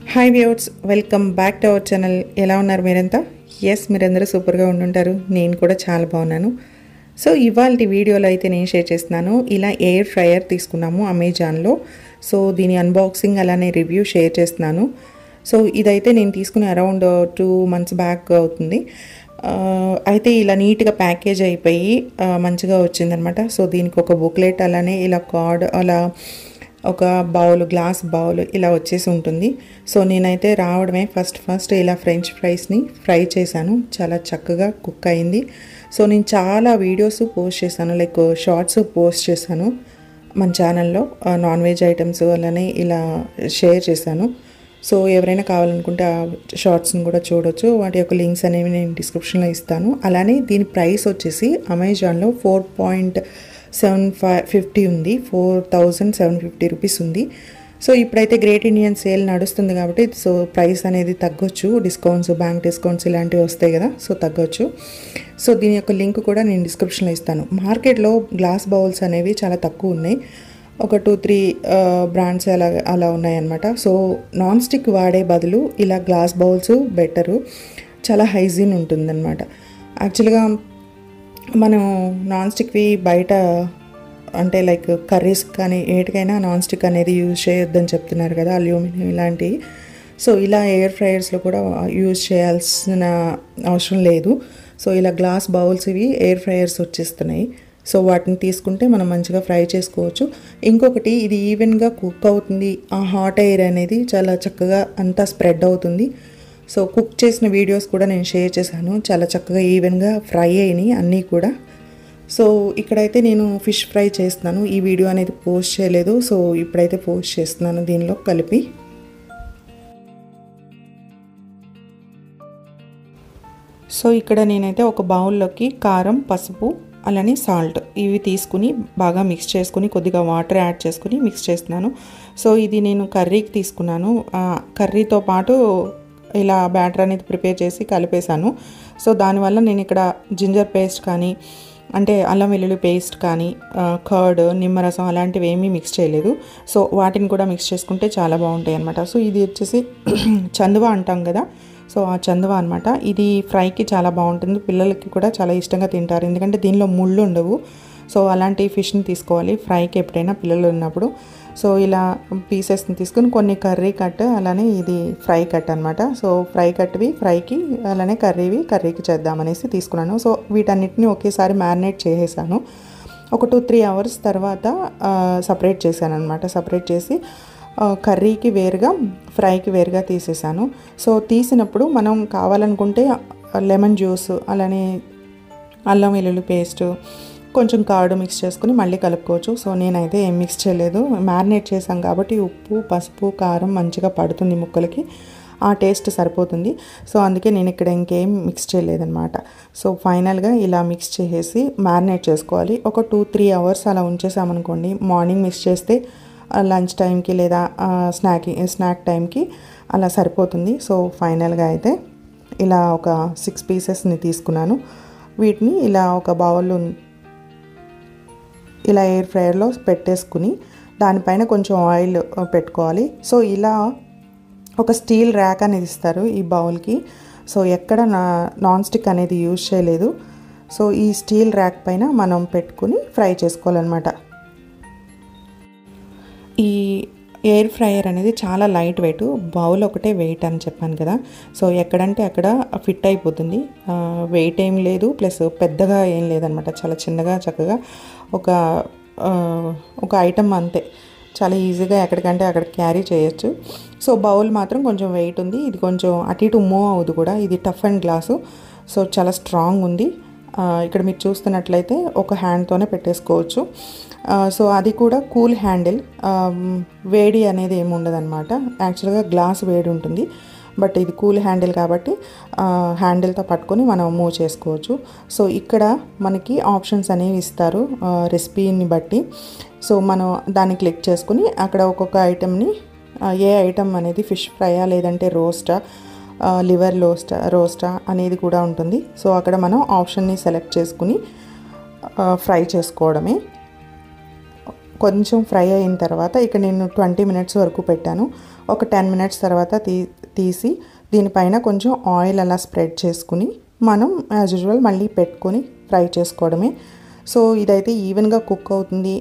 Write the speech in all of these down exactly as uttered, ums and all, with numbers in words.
Hi viewers, welcome back to our channel. ఎలా ఉన్నారు మీరంతా? ఎస్, మీరందరూ సూపర్గా ఉండుంటారు. నేను కూడా చాలా బాగున్నాను. సో ఇవాళ వీడియోలో అయితే నేను షేర్ చేస్తున్నాను. ఇలా ఎయిర్ ఫ్రైయర్ తీసుకున్నాము అమెజాన్లో. సో దీని అన్బాక్సింగ్ అలానే రివ్యూ షేర్ చేస్తున్నాను. సో ఇదైతే నేను తీసుకుని అరౌండ్ టూ మంత్స్ బ్యాక్ అవుతుంది. అయితే ఇలా నీట్గా ప్యాకేజ్ అయిపోయి మంచిగా వచ్చిందనమాట. సో దీనికి ఒక బుక్లెట్ అలానే ఇలా కార్డ్ అలా ఒక బౌల్, గ్లాస్ బౌల్ ఇలా వచ్చేసి ఉంటుంది. సో నేనైతే రావడమే ఫస్ట్ ఫస్ట్ ఇలా ఫ్రెంచ్ ఫ్రైస్ని ఫ్రై చేశాను. చాలా చక్కగా కుక్ అయింది. సో నేను చాలా వీడియోస్ పోస్ట్ చేశాను, లైక్ షార్ట్స్ పోస్ట్ చేశాను మన ఛానల్లో. నాన్ వెజ్ ఐటమ్స్ అలానే ఇలా షేర్ చేశాను. సో ఎవరైనా కావాలనుకుంటే ఆ షార్ట్స్ని కూడా చూడొచ్చు. వాటి యొక్క లింక్స్ అనేవి నేను డిస్క్రిప్షన్లో ఇస్తాను. అలానే దీని ప్రైస్ వచ్చేసి అమెజాన్లో four point seven five fifty ఉంది. Four thousand seven fifty rupees ఉంది. సో ఇప్పుడైతే గ్రేట్ ఇండియన్ సేల్ నడుస్తుంది కాబట్టి సో ప్రైస్ అనేది తగ్గొచ్చు. డిస్కౌంట్స్, బ్యాంక్ డిస్కౌంట్స్ ఇలాంటివి వస్తాయి కదా, సో తగ్గొచ్చు. సో దీని యొక్క లింక్ కూడా నేను డిస్క్రిప్షన్లో ఇస్తాను. మార్కెట్లో గ్లాస్ బౌల్స్ అనేవి చాలా తక్కువ ఉన్నాయి. ఒక టూ త్రీ బ్రాండ్స్ అలా అలా ఉన్నాయన్నమాట. సో నాన్ స్టిక్ వాడే బదులు ఇలా గ్లాస్ బౌల్స్ బెటరు. చాలా హైజీన్ ఉంటుందన్నమాట. యాక్చువల్గా మనం నాన్ స్టిక్వి బయట అంటే లైక్ కర్రీస్ కానీ ఏటికైనా నాన్ స్టిక్ అనేది యూజ్ చేయొద్దని చెప్తున్నారు కదా, అల్యూమినియం ఇలాంటివి. సో ఇలా ఎయిర్ ఫ్రైయర్స్లో కూడా యూజ్ చేయాల్సిన అవసరం లేదు. సో ఇలా గ్లాస్ బౌల్స్ ఇవి ఎయిర్ ఫ్రైయర్స్ వచ్చేస్తున్నాయి. సో వాటిని తీసుకుంటే మనం మంచిగా ఫ్రై చేసుకోవచ్చు. ఇంకొకటి, ఇది ఈవెన్గా కుక్ అవుతుంది. ఆ హాట్ ఎయిర్ అనేది చాలా చక్కగా అంతా స్ప్రెడ్ అవుతుంది. సో కుక్ చేసిన వీడియోస్ కూడా నేను షేర్ చేశాను. చాలా చక్కగా ఈవెన్గా ఫ్రై అయినాయి అన్నీ కూడా. సో ఇక్కడైతే నేను ఫిష్ ఫ్రై చేస్తున్నాను. ఈ వీడియో అనేది పోస్ట్ చేయలేదు. సో ఇప్పుడైతే పోస్ట్ చేస్తున్నాను దీనిలో కలిపి. సో ఇక్కడ నేనైతే ఒక బౌల్లోకి కారం, పసుపు అలానే సాల్ట్ ఇవి తీసుకుని బాగా మిక్స్ చేసుకుని కొద్దిగా వాటర్ యాడ్ చేసుకుని మిక్స్ చేస్తున్నాను. సో ఇది నేను కర్రీకి తీసుకున్నాను. కర్రీతో పాటు ఇలా బ్యాటర్ అనేది ప్రిపేర్ చేసి కలిపేశాను. సో దానివల్ల నేను ఇక్కడ జింజర్ పేస్ట్ కానీ అంటే అల్లం వెల్లుల్లి పేస్ట్ కానీ కర్డ్, నిమ్మరసం అలాంటివి ఏమీ మిక్స్ చేయలేదు. సో వాటిని కూడా మిక్స్ చేసుకుంటే చాలా బాగుంటాయి అన్నమాట. సో ఇది వచ్చేసి చందువా అంటాం కదా, సో ఆ చందువా అనమాట. ఇది ఫ్రైకి చాలా బాగుంటుంది. పిల్లలకి కూడా చాలా ఇష్టంగా తింటారు, ఎందుకంటే దీనిలో ముళ్ళు ఉండవు. సో అలాంటి ఫిష్ని తీసుకోవాలి ఫ్రైకి ఎప్పుడైనా పిల్లలు ఉన్నప్పుడు. సో ఇలా పీసెస్ని తీసుకుని కొన్ని కర్రీ కట్ అలానే ఇది ఫ్రై కట్ అనమాట. సో ఫ్రై కట్వి ఫ్రైకి అలానే కర్రీవి కర్రీకి చేద్దామనేసి తీసుకున్నాను. సో వీటన్నిటిని ఒకేసారి మ్యారినేట్ చేసేసాను. ఒక టూ త్రీ అవర్స్ తర్వాత సపరేట్ చేశాను అనమాట. సపరేట్ చేసి కర్రీకి వేరుగా ఫ్రైకి వేరుగా తీసేసాను. సో తీసినప్పుడు మనం కావాలనుకుంటే లెమన్ జ్యూస్ అలానే అల్లం వెల్లుల్లి పేస్ట్ కొంచెం కార్డు మిక్స్ చేసుకుని మళ్ళీ కలుపుకోవచ్చు. సో నేనైతే ఏం మిక్స్ చేయలేదు. మ్యారినేట్ చేసాం కాబట్టి ఉప్పు, పసుపు, కారం మంచిగా పడుతుంది ముక్కలకి, ఆ టేస్ట్ సరిపోతుంది. సో అందుకే నేను ఇక్కడ ఇంకేం మిక్స్ చేయలేదన్నమాట. సో ఫైనల్గా ఇలా మిక్స్ చేసేసి మ్యారినేట్ చేసుకోవాలి. ఒక టూ త్రీ అవర్స్ అలా ఉంచేసామనుకోండి, మార్నింగ్ మిక్స్ చేస్తే లంచ్ టైంకి లేదా స్నాక్ స్నాక్ టైంకి అలా సరిపోతుంది. సో ఫైనల్గా అయితే ఇలా ఒక సిక్స్ పీసెస్ని తీసుకున్నాను. వీటిని ఇలా ఒక బౌల్లో ఇలా ఎయిర్ ఫ్రైయర్లో పెట్టేసుకుని దానిపైన కొంచెం ఆయిల్ పెట్టుకోవాలి. సో ఇలా ఒక స్టీల్ ర్యాక్ అనేది ఇస్తారు ఈ బౌల్కి. సో ఎక్కడ నా నాన్ స్టిక్ అనేది యూజ్ చేయలేదు. సో ఈ స్టీల్ ర్యాక్ పైన మనం పెట్టుకుని ఫ్రై చేసుకోవాలన్నమాట. ఈ ఎయిర్ ఫ్రైయర్ అనేది చాలా లైట్ వెయిట్, బౌల్ ఒకటే వెయిట్ అని చెప్పాను కదా. సో ఎక్కడంటే అక్కడ ఫిట్ అయిపోతుంది. వెయిట్ ఏం లేదు, ప్లస్ పెద్దగా ఏం లేదనమాట. చాలా చిన్నగా చక్కగా ఒక ఒక ఐటమ్ అంతే, చాలా ఈజీగా ఎక్కడికంటే అక్కడ క్యారీ చేయొచ్చు. సో బౌల్ మాత్రం కొంచెం వెయిట్ ఉంది. ఇది కొంచెం అటు ఇటు మూవ్ అవ్వదు కూడా. ఇది టఫ్ అండ్ గ్లాసు, సో చాలా స్ట్రాంగ్ ఉంది. ఇక్కడ మీరు చూస్తున్నట్లయితే ఒక హ్యాండ్తోనే పెట్టేసుకోవచ్చు. సో అది కూడా కూల్ హ్యాండిల్, వేడి అనేది ఏమి ఉండదు అనమాట. యాక్చువల్గా గ్లాస్ వేడి ఉంటుంది, బట్ ఇది కూల్ హ్యాండిల్ కాబట్టి హ్యాండిల్తో పట్టుకొని మనం మూవ్ చేసుకోవచ్చు. సో ఇక్కడ మనకి ఆప్షన్స్ అనేవి ఇస్తారు రెసిపీని బట్టి. సో మనం దాన్ని క్లిక్ చేసుకుని అక్కడ ఒక్కొక్క ఐటెంని, ఏ ఐటెం అనేది ఫిష్ ఫ్రైయా లేదంటే రోస్టా, లివర్ రోస్టా రోస్టా అనేది కూడా ఉంటుంది. సో అక్కడ మనం ఆప్షన్ని సెలెక్ట్ చేసుకుని ఫ్రై చేసుకోవడమే. కొంచెం ఫ్రై అయిన తర్వాత ఇక్కడ నేను ట్వంటీ మినిట్స్ వరకు పెట్టాను. ఒక టెన్ మినిట్స్ తర్వాత తీ తీసి దీనిపైన కొంచెం ఆయిల్ అలా స్ప్రెడ్ చేసుకుని మనం యాజ్ యూజువల్ మళ్ళీ పెట్టుకొని ఫ్రై చేసుకోవడమే. సో ఇదైతే ఈవెన్గా కుక్ అవుతుంది.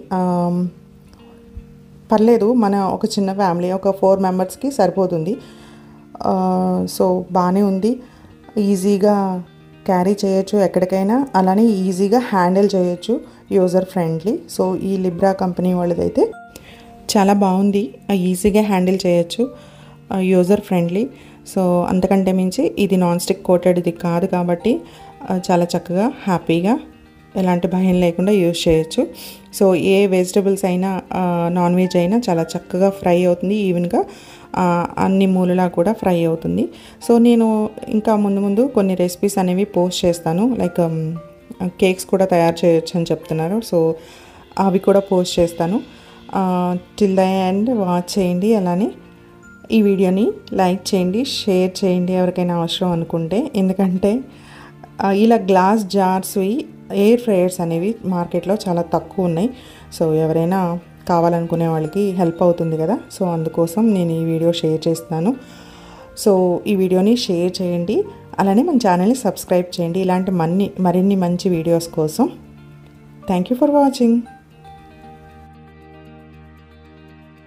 పర్లేదు, మన ఒక చిన్న ఫ్యామిలీ ఒక ఫోర్ మెంబర్స్కి సరిపోతుంది. సో బాగానే ఉంది, ఈజీగా క్యారీ చేయొచ్చు ఎక్కడికైనా, అలానే ఈజీగా హ్యాండిల్ చేయొచ్చు, యూజర్ ఫ్రెండ్లీ. సో ఈ లిబ్రా కంపెనీ వాళ్ళదైతే చాలా బాగుంది, ఈజీగా హ్యాండిల్ చేయొచ్చు, యూజర్ ఫ్రెండ్లీ. సో అంతకంటే మించి ఇది నాన్ స్టిక్ కోటెడ్ ఇది కాదు కాబట్టి చాలా చక్కగా హ్యాపీగా ఎలాంటి భయం లేకుండా యూజ్ చేయొచ్చు. సో ఏ వెజిటబుల్స్ అయినా నాన్ వెజ్ అయినా చాలా చక్కగా ఫ్రై అవుతుంది, ఈవెన్గా అన్ని మూలలా కూడా ఫ్రై అవుతుంది. సో నేను ఇంకా ముందు ముందు కొన్ని రెసిపీస్ అనేవి పోస్ట్ చేస్తాను, లైక్ కేక్స్ కూడా తయారు చేయొచ్చు అని చెప్తున్నారు. సో అవి కూడా పోస్ట్ చేస్తాను. టిల్ ద ఎండ్ వాచ్ చేయండి. అలానే ఈ వీడియోని లైక్ చేయండి, షేర్ చేయండి ఎవరికైనా అవసరం అనుకుంటే. ఎందుకంటే ఇలా గ్లాస్ జార్స్వి ఎయిర్ ఫ్రైయర్స్ అనేవి మార్కెట్లో చాలా తక్కువ ఉన్నాయి. సో ఎవరైనా కావాలనుకునే వాళ్ళకి హెల్ప్ అవుతుంది కదా, సో అందుకోసం నేను ఈ వీడియో షేర్ చేస్తున్నాను. సో ఈ వీడియోని షేర్ చేయండి, అలానే మన ఛానల్ని సబ్స్క్రైబ్ చేయండి ఇలాంటి మన్ని మరిన్ని మంచి వీడియోస్ కోసం. Thank you for watching.